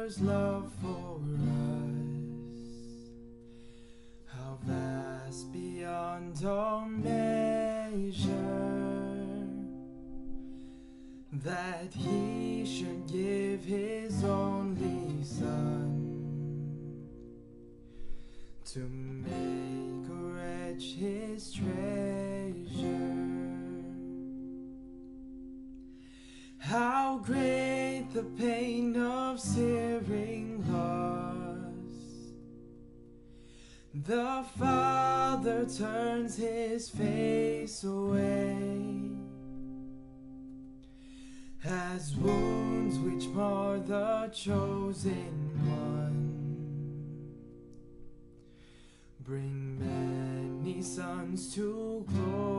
Father's love for us, how vast beyond all measure, that He should give His only Son to make a wretch His treasure. How great the pain of searing loss! The Father turns His face away, as wounds which mar the chosen one bring many sons to glory.